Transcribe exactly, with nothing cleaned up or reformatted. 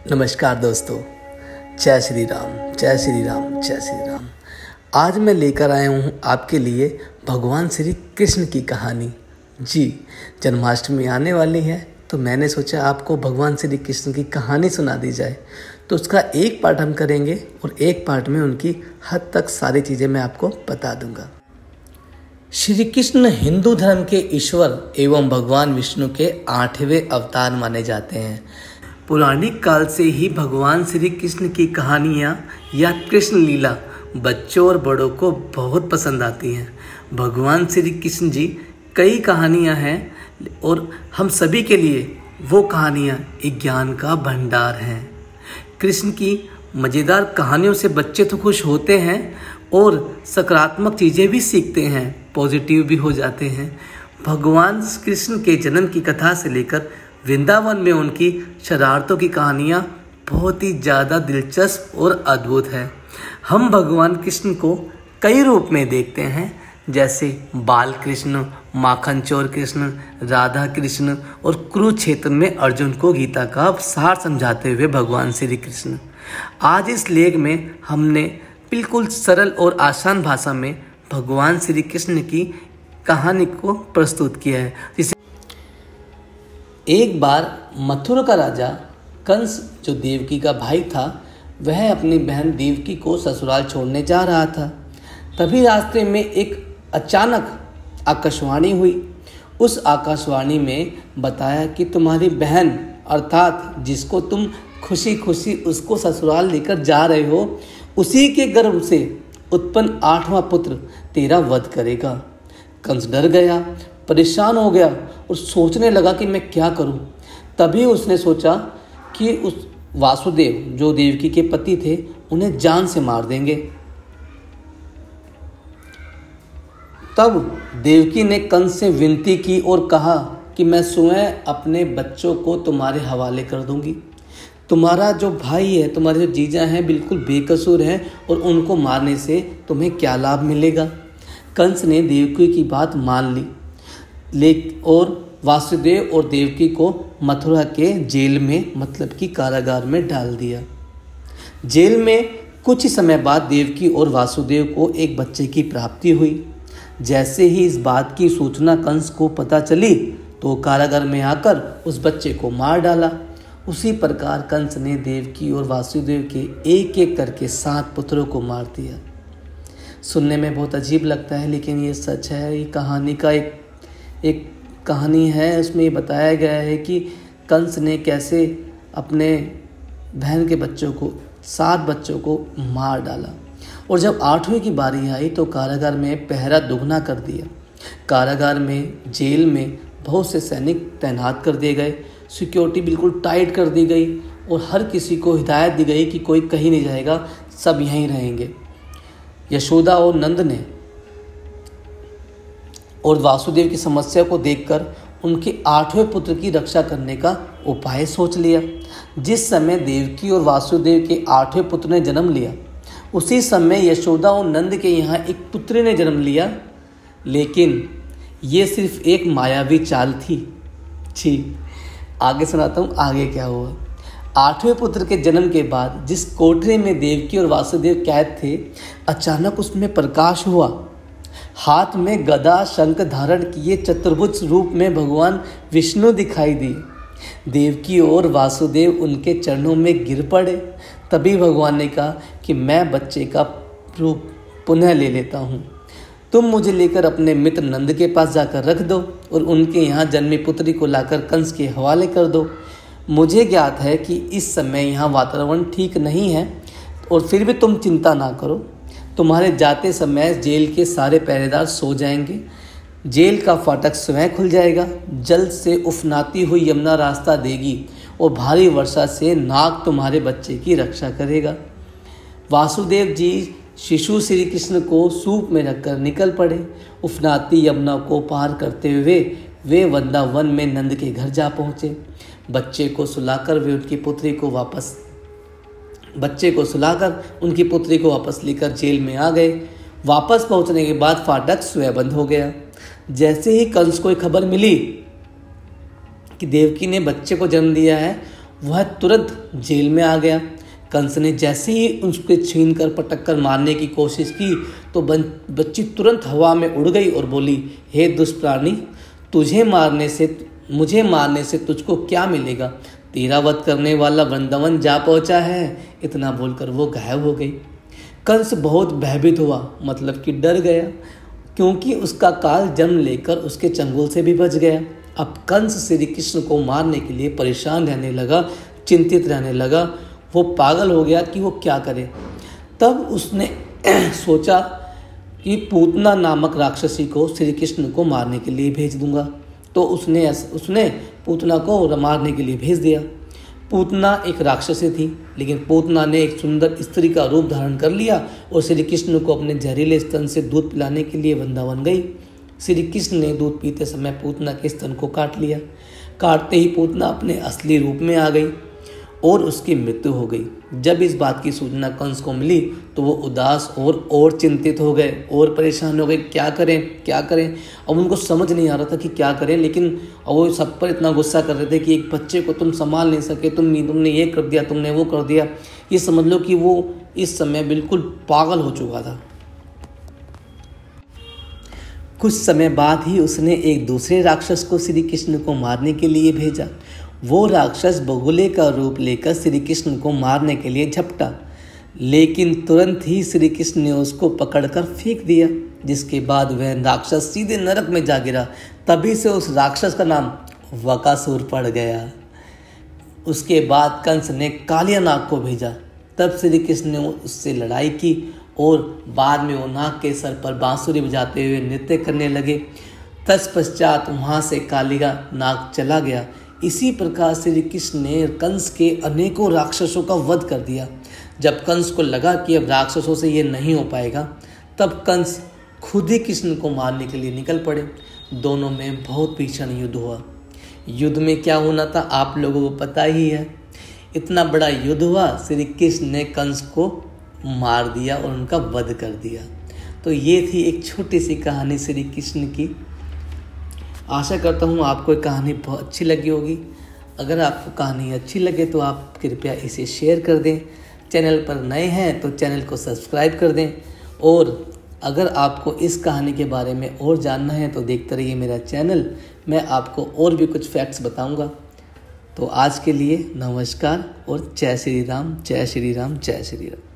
नमस्कार दोस्तों, जय श्री राम, जय श्री राम, जय श्री राम। आज मैं लेकर आया हूँ आपके लिए भगवान श्री कृष्ण की कहानी। जी, जन्माष्टमी आने वाली है तो मैंने सोचा आपको भगवान श्री कृष्ण की कहानी सुना दी जाए। तो उसका एक पार्ट हम करेंगे और एक पार्ट में उनकी हद तक सारी चीज़ें मैं आपको बता दूंगा। श्री कृष्ण हिंदू धर्म के ईश्वर एवं भगवान विष्णु के आठवें अवतार माने जाते हैं। पौराणिक काल से ही भगवान श्री कृष्ण की कहानियाँ या कृष्ण लीला बच्चों और बड़ों को बहुत पसंद आती हैं। भगवान श्री कृष्ण जी कई कहानियाँ हैं और हम सभी के लिए वो कहानियाँ एक ज्ञान का भंडार हैं। कृष्ण की मज़ेदार कहानियों से बच्चे तो खुश होते हैं और सकारात्मक चीज़ें भी सीखते हैं, पॉजिटिव भी हो जाते हैं। भगवान कृष्ण के जन्म की कथा से लेकर वृंदावन में उनकी शरारतों की कहानियाँ बहुत ही ज़्यादा दिलचस्प और अद्भुत है। हम भगवान कृष्ण को कई रूप में देखते हैं, जैसे बाल कृष्ण, माखन चोर कृष्ण, राधा कृष्ण और कुरुक्षेत्र में अर्जुन को गीता का सार समझाते हुए भगवान श्री कृष्ण। आज इस लेख में हमने बिल्कुल सरल और आसान भाषा में भगवान श्री कृष्ण की कहानी को प्रस्तुत किया है। जिसे एक बार मथुरा का राजा कंस, जो देवकी का भाई था, वह अपनी बहन देवकी को ससुराल छोड़ने जा रहा था। तभी रास्ते में एक अचानक आकाशवाणी हुई। उस आकाशवाणी में बताया कि तुम्हारी बहन अर्थात जिसको तुम खुशी खुशी उसको ससुराल लेकर जा रहे हो, उसी के गर्भ से उत्पन्न आठवां पुत्र तेरा वध करेगा। कंस डर गया, परेशान हो गया और सोचने लगा कि मैं क्या करूं। तभी उसने सोचा कि उस वासुदेव, जो देवकी के पति थे, उन्हें जान से मार देंगे। तब देवकी ने कंस से विनती की और कहा कि मैं स्वयं अपने बच्चों को तुम्हारे हवाले कर दूंगी। तुम्हारा जो भाई है, तुम्हारे जो जीजा हैं, बिल्कुल बेकसूर हैं और उनको मारने से तुम्हें क्या लाभ मिलेगा। कंस ने देवकी की बात मान ली ले और वासुदेव और देवकी को मथुरा के जेल में, मतलब कि कारागार में डाल दिया। जेल में कुछ ही समय बाद देवकी और वासुदेव को एक बच्चे की प्राप्ति हुई। जैसे ही इस बात की सूचना कंस को पता चली तो कारागार में आकर उस बच्चे को मार डाला। उसी प्रकार कंस ने देवकी और वासुदेव के एक एक करके सात पुत्रों को मार दिया। सुनने में बहुत अजीब लगता है, लेकिन ये सच है। ये कहानी का एक एक कहानी है। उसमें ये बताया गया है कि कंस ने कैसे अपने बहन के बच्चों को, सात बच्चों को मार डाला। और जब आठवीं की बारी आई तो कारागार में पहरा दुगना कर दिया। कारागार में, जेल में बहुत से सैनिक तैनात कर दिए गए। सिक्योरिटी बिल्कुल टाइट कर दी गई और हर किसी को हिदायत दी गई कि कोई कहीं नहीं जाएगा, सब यहीं रहेंगे। यशोदा और नंद ने और वासुदेव की समस्या को देखकर उनके आठवें पुत्र की रक्षा करने का उपाय सोच लिया। जिस समय देवकी और वासुदेव के आठवें पुत्र ने जन्म लिया, उसी समय यशोदा और नंद के यहाँ एक पुत्री ने जन्म लिया। लेकिन ये सिर्फ एक मायावी चाल थी। जी, आगे सुनाता हूँ आगे क्या हुआ। आठवें पुत्र के जन्म के बाद जिस कोठरी में देवकी और वासुदेव कैद थे, अचानक उसमें प्रकाश हुआ। हाथ में गदा शंख धारण किए चतुर्भुज रूप में भगवान विष्णु दिखाई दिए। देवकी और वासुदेव उनके चरणों में गिर पड़े। तभी भगवान ने कहा कि मैं बच्चे का रूप पुनः ले लेता हूँ। तुम मुझे लेकर अपने मित्र नंद के पास जाकर रख दो और उनके यहाँ जन्मी पुत्री को लाकर कंस के हवाले कर दो। मुझे ज्ञात है कि इस समय यहाँ वातावरण ठीक नहीं है और फिर भी तुम चिंता ना करो। तुम्हारे जाते समय जेल के सारे पहरेदार सो जाएंगे। जेल का फाटक स्वयं खुल जाएगा। जल से उफनाती हुई यमुना रास्ता देगी और भारी वर्षा से नाग तुम्हारे बच्चे की रक्षा करेगा। वासुदेव जी शिशु श्री कृष्ण को सूप में रखकर निकल पड़े। उफनाती यमुना को पार करते हुए वे वृंदावन में नंद के घर जा पहुँचे। बच्चे को सुलाकर वे उनकी पुत्री को वापस बच्चे को सुलाकर उनकी पुत्री को वापस लेकर जेल में आ गए। वापस पहुंचने के बाद फाटक स्वयं बंद हो गया। जैसे ही कंस को खबर मिली कि देवकी ने बच्चे को जन्म दिया है, वह तुरंत जेल में आ गया। कंस ने जैसे ही उसके छीन कर पटक कर मारने की कोशिश की तो बच्ची तुरंत हवा में उड़ गई और बोली, हे दुष्प्राणी, तुझे मारने से मुझे मारने से तुझको क्या मिलेगा? तेरा वध करने वाला वृंदावन जा पहुंचा है। इतना बोलकर वो गायब हो गई। कंस बहुत भयभीत हुआ, मतलब कि डर गया, क्योंकि उसका काल जन्म लेकर उसके चंगुल से भी बच गया। अब कंस श्री कृष्ण को मारने के लिए परेशान रहने लगा, चिंतित रहने लगा। वो पागल हो गया कि वो क्या करे। तब उसने सोचा कि पूतना नामक राक्षसी को श्री कृष्ण को मारने के लिए भेज दूंगा। तो उसने उसने पूतना को मारने के लिए भेज दिया। पूतना एक राक्षसी थी, लेकिन पूतना ने एक सुंदर स्त्री का रूप धारण कर लिया और श्री कृष्ण को अपने जहरीले स्तन से दूध पिलाने के लिए वृंदावन गई। श्री कृष्ण ने दूध पीते समय पूतना के स्तन को काट लिया। काटते ही पूतना अपने असली रूप में आ गई और उसकी मृत्यु हो गई। जब इस बात की सूचना कंस को मिली तो वो उदास और और चिंतित हो गए और परेशान हो गए। क्या करें क्या करें अब उनको समझ नहीं आ रहा था कि क्या करें। लेकिन वो सब पर इतना गुस्सा कर रहे थे कि एक बच्चे को तुम संभाल नहीं सके, तुम तुमने ये कर दिया, तुमने वो कर दिया। ये समझ लो कि वो इस समय बिल्कुल पागल हो चुका था। कुछ समय बाद ही उसने एक दूसरे राक्षस को श्री कृष्ण को मारने के लिए भेजा। वो राक्षस बगुले का रूप लेकर श्री कृष्ण को मारने के लिए झपटा, लेकिन तुरंत ही श्री कृष्ण ने उसको पकड़कर फेंक दिया, जिसके बाद वह राक्षस सीधे नरक में जा गिरा। तभी से उस राक्षस का नाम वकासुर पड़ गया। उसके बाद कंस ने कालिया नाग को भेजा। तब श्री कृष्ण ने उससे लड़ाई की और बाद में वो नाग के सर पर बांसुरी बजाते हुए नृत्य करने लगे। तत्पश्चात वहाँ से कालिया नाग चला गया। इसी प्रकार श्री कृष्ण ने कंस के अनेकों राक्षसों का वध कर दिया। जब कंस को लगा कि अब राक्षसों से ये नहीं हो पाएगा, तब कंस खुद ही कृष्ण को मारने के लिए निकल पड़े। दोनों में बहुत भीषण युद्ध हुआ। युद्ध में क्या होना था आप लोगों को पता ही है। इतना बड़ा युद्ध हुआ, श्री कृष्ण ने कंस को मार दिया और उनका वध कर दिया। तो ये थी एक छोटी सी कहानी श्री कृष्ण की। आशा करता हूँ आपको ये कहानी बहुत अच्छी लगी होगी। अगर आपको कहानी अच्छी लगे तो आप कृपया इसे शेयर कर दें। चैनल पर नए हैं तो चैनल को सब्सक्राइब कर दें। और अगर आपको इस कहानी के बारे में और जानना है तो देखते रहिए मेरा चैनल। मैं आपको और भी कुछ फैक्ट्स बताऊंगा। तो आज के लिए नमस्कार और जय श्री राम, जय श्री राम, जय श्री राम।